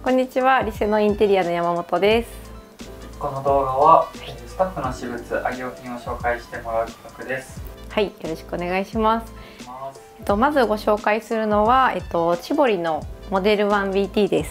こんにちは、リセのインテリアの山本です。 この動画はスタッフの私物、愛用品を紹介してもらう企画です。 はい、よろしくお願いします。まずご紹介するのは、チボリのモデル 1BT です。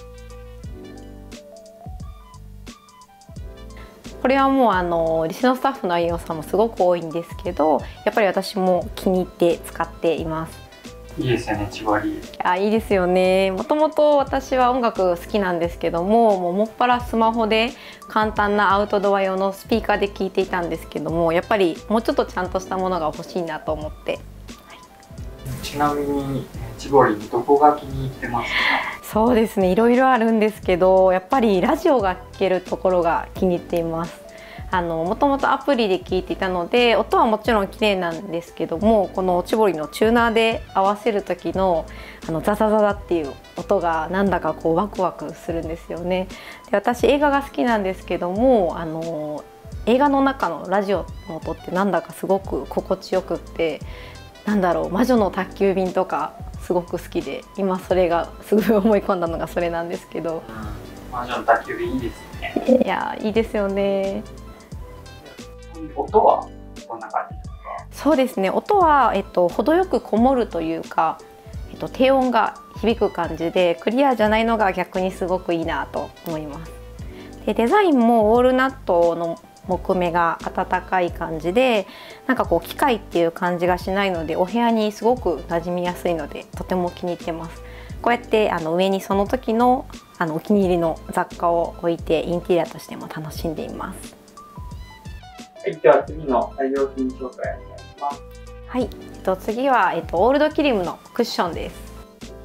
これはもうリセのスタッフの愛用さんもすごく多いんですけど、やっぱり私も気に入って使っています。 いいですよね、チボリ。 いいですよね。もともと私は音楽好きなんですけども、もっぱらスマホで簡単なアウトドア用のスピーカーで聞いていたんですけども、やっぱりもうちょっとちゃんとしたものが欲しいなと思って。 ちなみにチボリのどこが気に入ってますか？ そうですね、いろいろあるんですけど、やっぱりラジオが聴けるところが気に入っています。もともとアプリで聞いていたので、音はもちろん綺麗なんですけども、このチボリのチューナーで合わせる時のザザザザっていう音がなんだかこうワクワクするんですよね。で、私映画が好きなんですけども、映画の中のラジオの音ってなんだかすごく心地よくって、なんだろう、魔女の宅急便とかすごく好きで、今それがすごい思い込んだのがそれなんですけど。 魔女の宅急便いいですね。 いや、いいですよね。 音はどんな感じですか？ そうですね、音は、程よくこもるというか、低音が響く感じでクリアじゃないのが逆にすごくいいなと思います。で、デザインもウォールナットの木目が温かい感じで、なんかこう機械っていう感じがしないので、お部屋にすごく馴染みやすいのでとても気に入ってます。こうやって上にその時のお気に入りの雑貨を置いてインテリアとしても楽しんでいます。 はい、では次の愛用品紹介お願いします。 はい、次は、オールドキリムのクッションです。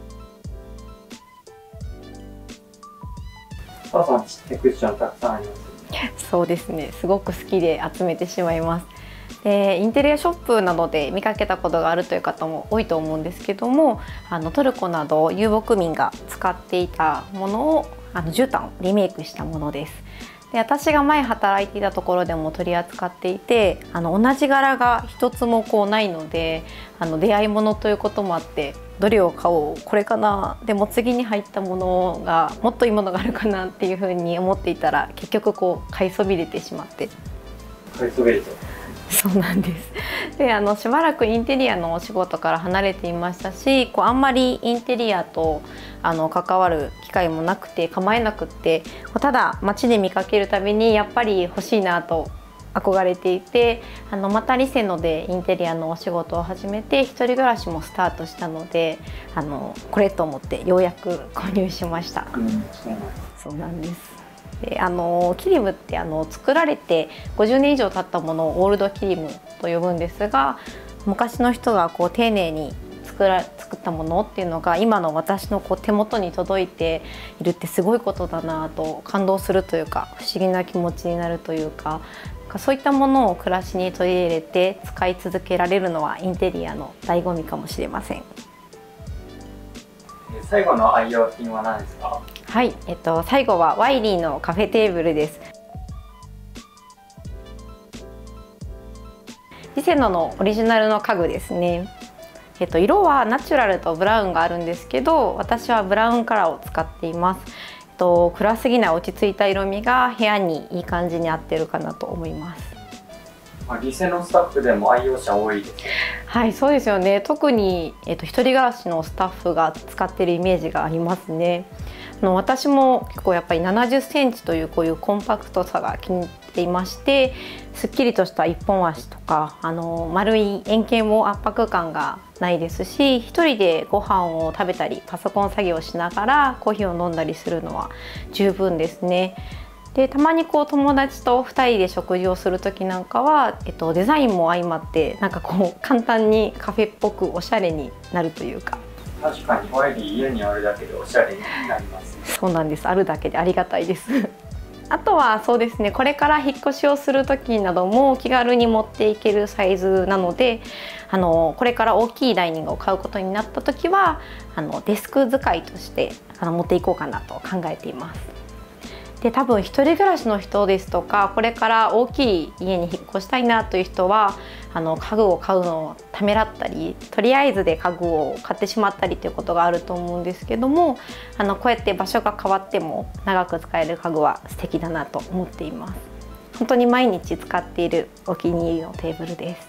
澤さん、ちってクッションたくさんありますね。 そうですね、すごく好きで集めてしまいます。で、インテリアショップなどで見かけたことがあるという方も多いと思うんですけども、トルコなど遊牧民が使っていたものを絨毯をリメイクしたものです。で、私が前働いていたところでも取り扱っていて、同じ柄が一つもこうないので、出会い物ということもあって、どれを買おう、これかな、でも次に入ったものがもっといいものがあるかなっていうふうに思っていたら、結局こう買いそびれてしまって。 買いそびれちゃう。 そうなんです。で、しばらくインテリアのお仕事から離れていましたし、あんまりインテリアと関わる機会もなくて構えなくって、ただ街で見かけるたびにやっぱり欲しいなと憧れていて、またリセノでインテリアのお仕事を始めて、一人暮らしもスタートしたので、これと思ってようやく購入しました。そうなんです。で、キリムって作られて50年以上経ったものをオールドキリムと呼ぶんですが、昔の人がこう丁寧に作ったものっていうのが今の私の手元に届いているってすごいことだなと感動するというか、不思議な気持ちになるというか、そういったものを暮らしに取り入れて使い続けられるのはインテリアの醍醐味かもしれません。 最後の愛用品は何ですか？ はい、最後はワイリーのカフェテーブルです。リセノのオリジナルの家具ですね。色はナチュラルとブラウンがあるんですけど、私はブラウンカラーを使っています。暗すぎない落ち着いた色味が部屋にいい感じに合ってるかなと思います。 リセのスタッフでも愛用者多いです。 はい、そうですよね。特に、一人暮らしのスタッフが使っているイメージがありますね。私も結構やっぱり70センチというこういうコンパクトさが気に入っていまして、すっきりとした一本足とか丸い円形も圧迫感がないですし、一人でご飯を食べたりパソコン作業をしながらコーヒーを飲んだりするのは十分ですね。で、たまに友達と2人で食事をする時なんかは、デザインも相まってなんか簡単にカフェっぽくおしゃれになるというか。 確かにワイリー家にあるだけでおしゃれになりますね。 そうなんです。あるだけでありがたいですあとはそうですね、これから引っ越しをする時なども気軽に持っていけるサイズなので、これから大きいダイニングを買うことになった時はデスク使いとして持っていこうかなと考えています。 で多分一人暮らしの人ですとか、これから大きい家に引っ越したいなという人は家具を買うのをためらったり、とりあえずで家具を買ってしまったりということがあると思うんですけども、こうやって場所が変わっても長く使える家具は素敵だなと思っています。本当に毎日使っているお気に入りのテーブルです。